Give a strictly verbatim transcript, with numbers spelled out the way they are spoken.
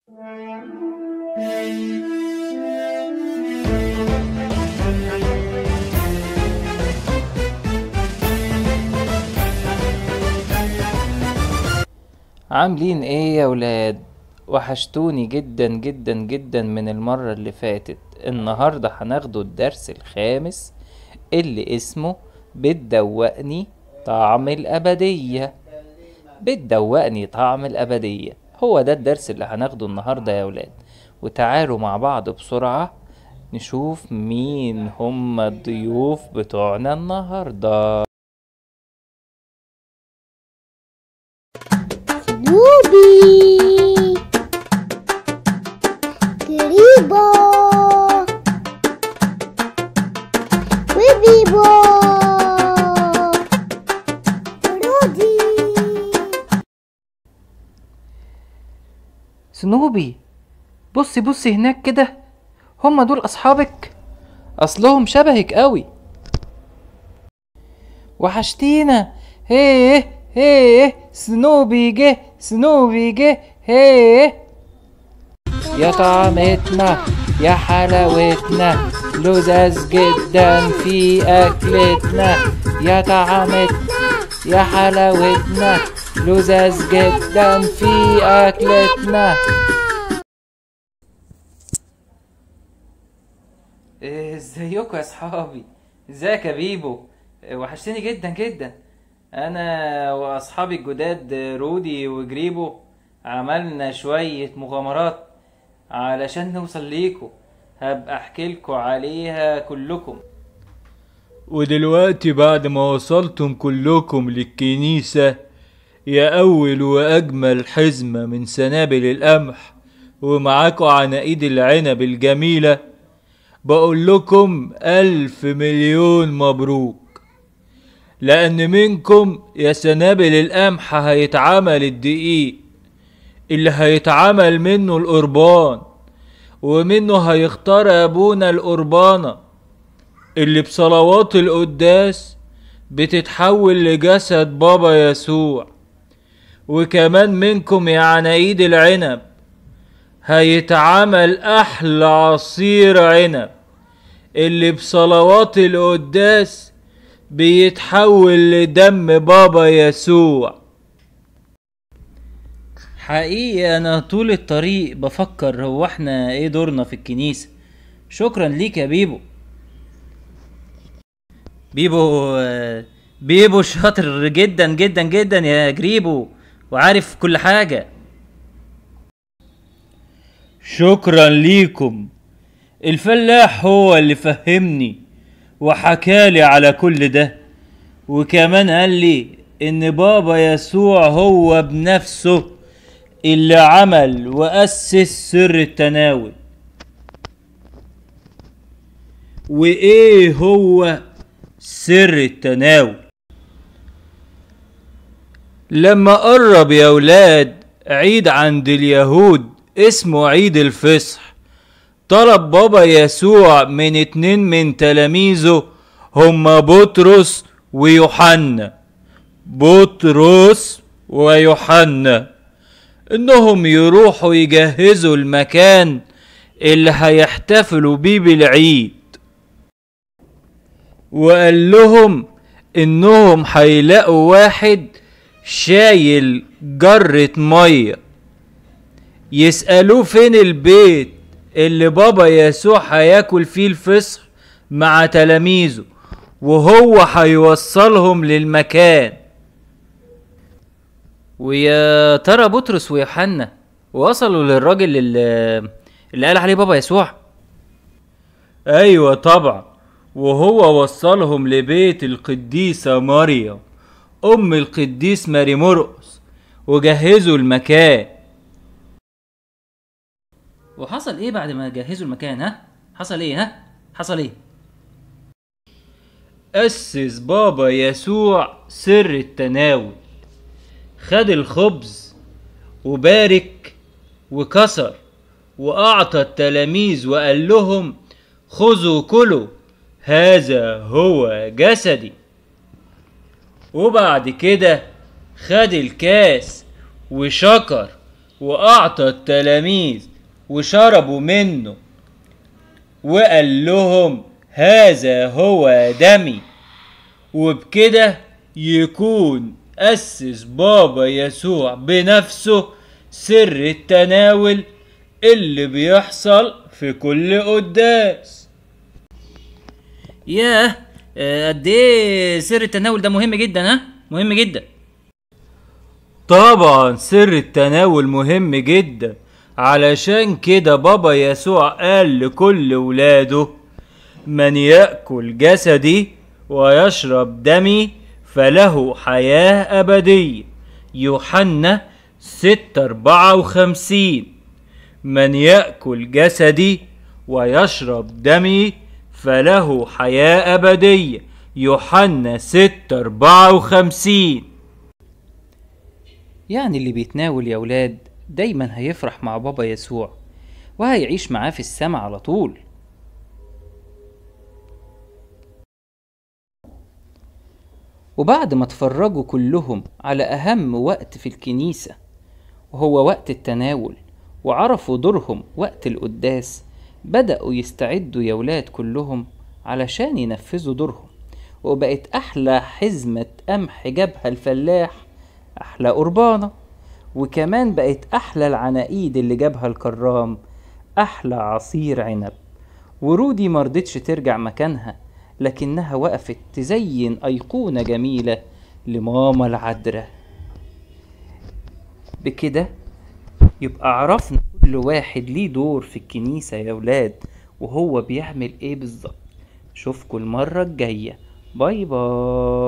عاملين ايه يا ولاد؟ وحشتوني جدا جدا جدا من المرة اللي فاتت. النهاردة هناخده الدرس الخامس اللي اسمه بتدوقني طعم الأبدية. بتدوقني طعم الأبدية هو ده الدرس اللي هناخده النهاردة يا ولاد. وتعالوا مع بعض بسرعة نشوف مين هم الضيوف بتوعنا النهاردة. سنوبي، كريبو، وبيبو، رودي. سنوبي، بصي بصي هناك كده، هم دول أصحابك؟ أصلهم شبهك قوي. وحشتينا. هيه هيه سنوبي جه، سنوبي جه. هيه يا طعمتنا يا حلاوتنا، لذاذ جدا في أكلتنا. يا طعمتنا يا حلاوتنا، لذاذ جدا في أكلتنا. ازيكم يا صحابي؟ ازيك يا بيبو؟ وحشتني جدا جدا. انا واصحابي الجداد رودي وجريبو عملنا شوية مغامرات علشان نوصل ليكم، هبقى احكي لكم عليها كلكم. ودلوقتي بعد ما وصلتم كلكم للكنيسة، يا أول وأجمل حزمة من سنابل القمح ومعاكوا عناقيد العنب الجميلة، بقول لكم ألف مليون مبروك، لأن منكم يا سنابل القمح هيتعمل الدقيق اللي هيتعمل منه القربان، ومنه هيختار أبونا القربانة اللي بصلوات القداس بتتحول لجسد بابا يسوع. وكمان منكم يا عناقيد العنب هيتعمل أحلى عصير عنب اللي بصلوات القداس بيتحول لدم بابا يسوع. حقيقي انا طول الطريق بفكر هو احنا ايه دورنا في الكنيسة. شكرا ليك يا بيبو. بيبو بيبو شاطر جدا جدا جدا يا جريبو، وعارف كل حاجة. شكرا ليكم. الفلاح هو اللي فهمني وحكالي على كل ده، وكمان قال لي ان بابا يسوع هو بنفسه اللي عمل وأسس سر التناول. وايه هو سر التناول؟ لما قرب يا ولاد عيد عند اليهود اسمه عيد الفصح، طلب بابا يسوع من اتنين من تلاميذه هما بطرس ويوحنا، بطرس ويوحنا، انهم يروحوا يجهزوا المكان اللي هيحتفلوا بيه بالعيد. وقال لهم انهم هيلاقوا واحد شايل جرة مية، يسألوه فين البيت اللي بابا يسوع هياكل فيه الفصح مع تلاميذه، وهو هيوصلهم للمكان. ويا ترى بطرس ويوحنا وصلوا للراجل اللي, اللي قال عليه بابا يسوع؟ ايوه طبعا، وهو وصلهم لبيت القديسة مريم ام القديس ماري مرقس، وجهزوا المكان. وحصل ايه بعد ما جهزوا المكان؟ ها حصل ايه؟ ها حصل ايه؟ أسس بابا يسوع سر التناول، خد الخبز وبارك وكسر وأعطى التلاميذ وقال لهم خذوا كلوا، هذا هو جسدي. وبعد كده خد الكاس وشكر وأعطى التلاميذ وشربوا منه، وقال لهم هذا هو دمي. وبكده يكون أسس بابا يسوع بنفسه سر التناول اللي بيحصل في كل قداس. ياه، آه، قد ايه سر التناول ده مهم جدا. ها مهم جدا. طبعا سر التناول مهم جدا، علشان كده بابا يسوع قال لكل ولاده من يأكل جسدي ويشرب دمي فله حياة أبدية. يوحنا ستة أربعة وخمسين. من يأكل جسدي ويشرب دمي فله حياة أبدية. يوحنا ستة أربعة وخمسين. يعني اللي بيتناول يا ولاد دايما هيفرح مع بابا يسوع وهيعيش معاه في السماء على طول. وبعد ما اتفرجوا كلهم على أهم وقت في الكنيسة وهو وقت التناول وعرفوا دورهم وقت القداس، بدأوا يستعدوا يا ولاد كلهم علشان ينفذوا دورهم. وبقت أحلى حزمة قمح جابها الفلاح أحلى قربانة، وكمان بقت أحلى العناقيد اللي جابها الكرام أحلى عصير عنب. ورودي مرضتش ترجع مكانها، لكنها وقفت تزين أيقونة جميلة لماما العذراء. بكده يبقى عرفنا كل واحد ليه دور في الكنيسة يا ولاد وهو بيعمل ايه بالظبط. اشوفكوا المرة الجاية. باي باي.